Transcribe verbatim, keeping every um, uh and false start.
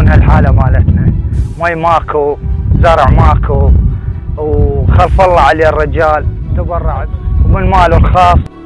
يشوفون هالحالة مالتنا، مي ماكو، زرع ماكو، وخلف الله عليه الرجال تبرع ومن ماله الخاص